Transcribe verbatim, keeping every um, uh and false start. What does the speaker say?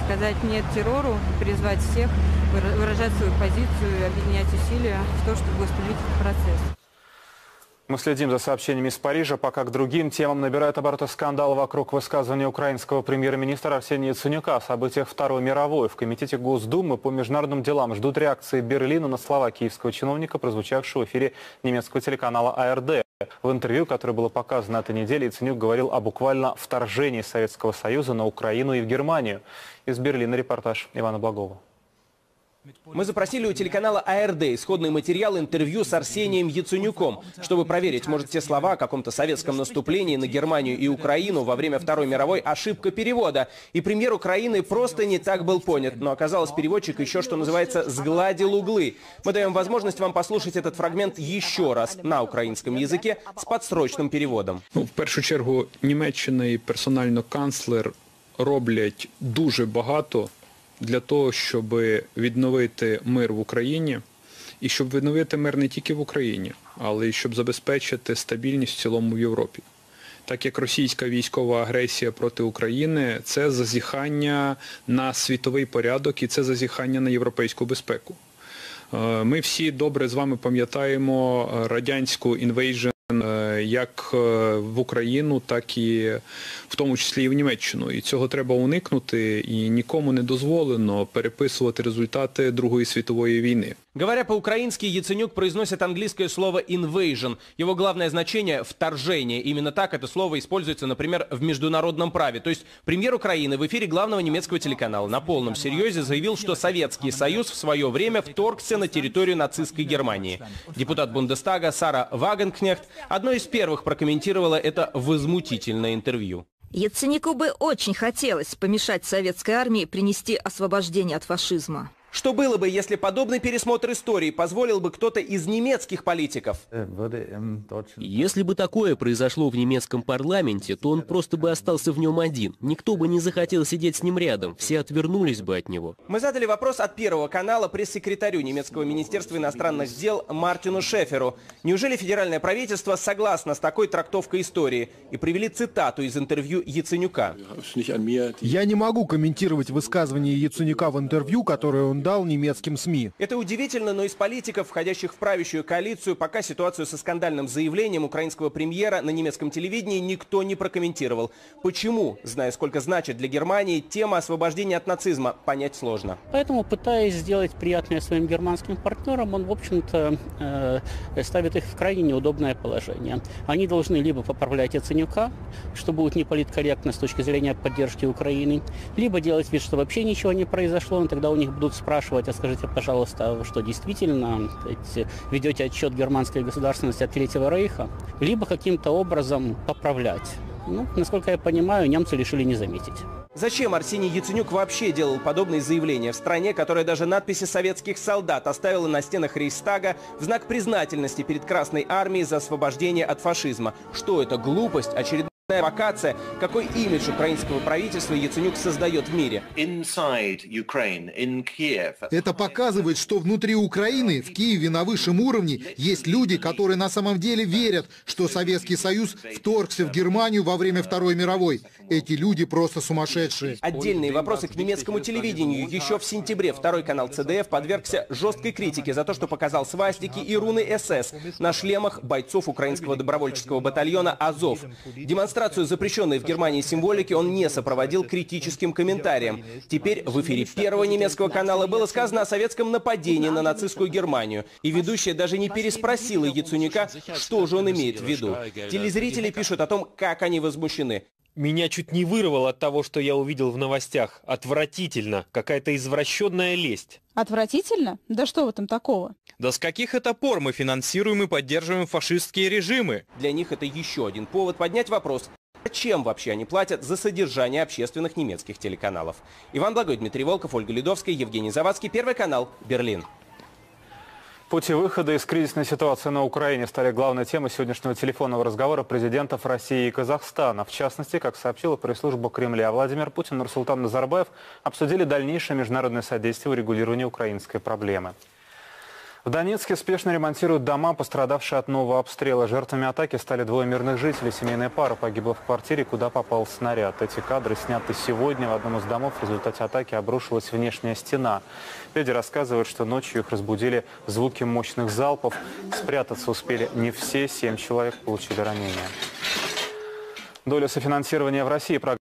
сказать «нет» террору, призвать всех выражать свою позицию, объединять усилия в то, чтобы остановить этот процесс. Мы следим за сообщениями из Парижа, пока к другим темам набирает обороты скандал вокруг высказывания украинского премьер-министра Арсения Яценюка о событиях Второй мировой. В Комитете Госдумы по международным делам ждут реакции Берлина на слова киевского чиновника, прозвучавшего в эфире немецкого телеканала А Р Д. В интервью, которое было показано на этой неделе, Яценюк говорил о буквально вторжении Советского Союза на Украину и в Германию. Из Берлина репортаж Ивана Благова. Мы запросили у телеканала А Р Д исходный материал интервью с Арсением Яценюком, чтобы проверить, может, те слова о каком-то советском наступлении на Германию и Украину во время Второй мировой ошибка перевода. И премьер Украины просто не так был понят. Но оказалось, переводчик еще, что называется, сгладил углы. Мы даем возможность вам послушать этот фрагмент еще раз на украинском языке с подсрочным переводом. Ну, в першу чергу, Німеччина і персонально канцлер роблять дуже багато для того, щоб відновити мир в Україні, і щоб відновити мир не тільки в Україні, але й щоб забезпечити стабільність в цілому в Європі. Так як російська військова агресія проти України – це зазіхання на світовий порядок і це зазіхання на європейську безпеку. Ми всі добре з вами пам'ятаємо радянську інвейжн як в Україну, так і в тому числі і в Німеччину. І цього треба уникнути, і нікому не дозволено переписувати результати Другої світової війни. Говоря по-украински, Яценюк произносит английское слово «invasion». Его главное значение – «вторжение». Именно так это слово используется, например, в международном праве. То есть премьер Украины в эфире главного немецкого телеканала на полном серьезе заявил, что Советский Союз в свое время вторгся на территорию нацистской Германии. Депутат Бундестага Сара Вагенкнехт одной из первых прокомментировала это возмутительное интервью. Яценюку бы очень хотелось помешать советской армии принести освобождение от фашизма. Что было бы, если подобный пересмотр истории позволил бы кто-то из немецких политиков? Если бы такое произошло в немецком парламенте, то он просто бы остался в нем один. Никто бы не захотел сидеть с ним рядом, все отвернулись бы от него. Мы задали вопрос от Первого канала пресс-секретарю немецкого министерства иностранных дел Мартину Шеферу. Неужели федеральное правительство согласно с такой трактовкой истории? И привели цитату из интервью Яценюка. Я не могу комментировать высказывание Яценюка в интервью, которое он дал немецким СМИ. Это удивительно, но из политиков, входящих в правящую коалицию, пока ситуацию со скандальным заявлением украинского премьера на немецком телевидении никто не прокомментировал. Почему, зная, сколько значит для Германии тема освобождения от нацизма, понять сложно. Поэтому, пытаясь сделать приятное своим германским партнерам, он, в общем-то, э, ставит их в крайне неудобное положение. Они должны либо поправлять Яценюка, что будет неполиткорректно с точки зрения поддержки Украины, либо делать вид, что вообще ничего не произошло, но тогда у них будут спрашивать, спрашивать, а скажите, пожалуйста, вы что, действительно ведете отчет германской государственности от Третьего Рейха? Либо каким-то образом поправлять. Ну, насколько я понимаю, немцы решили не заметить. Зачем Арсений Яценюк вообще делал подобные заявления в стране, которая даже надписи советских солдат оставила на стенах Рейхстага в знак признательности перед Красной Армией за освобождение от фашизма? Что это, глупость, очередная провокация? Какой имидж украинского правительства Яценюк создает в мире? Это показывает, что внутри Украины, в Киеве на высшем уровне, есть люди, которые на самом деле верят, что Советский Союз вторгся в Германию во время Второй мировой. Эти люди просто сумасшедшие. Отдельные вопросы к немецкому телевидению. Еще в сентябре второй канал Цэ Дэ Эф подвергся жесткой критике за то, что показал свастики и руны эс эс на шлемах бойцов украинского добровольческого батальона «Азов». Демонстрацию запрещенной в Германии символики он не сопроводил критическим комментарием. Теперь в эфире Первого немецкого канала было сказано о советском нападении на нацистскую Германию. И ведущая даже не переспросила Яценюка, что же он имеет в виду. Телезрители пишут о том, как они возмущены. Меня чуть не вырвало от того, что я увидел в новостях. Отвратительно. Какая-то извращенная лесть. Отвратительно? Да что в этом такого? Да с каких это пор мы финансируем и поддерживаем фашистские режимы? Для них это еще один повод поднять вопрос. Зачем вообще они платят за содержание общественных немецких телеканалов? Иван Благой, Дмитрий Волков, Ольга Ледовская, Евгений Завадский. Первый канал. Берлин. Пути выхода из кризисной ситуации на Украине стали главной темой сегодняшнего телефонного разговора президентов России и Казахстана. В частности, как сообщила пресс-служба Кремля, Владимир Путин и Нурсултан Назарбаев обсудили дальнейшее международное содействие урегулированию украинской проблемы. В Донецке спешно ремонтируют дома, пострадавшие от нового обстрела. Жертвами атаки стали двое мирных жителей. Семейная пара погибла в квартире, куда попал снаряд. Эти кадры сняты сегодня. В одном из домов в результате атаки обрушилась внешняя стена. Люди рассказывают, что ночью их разбудили звуки мощных залпов. Спрятаться успели не все. Семь человек получили ранения. Доля софинансирования в России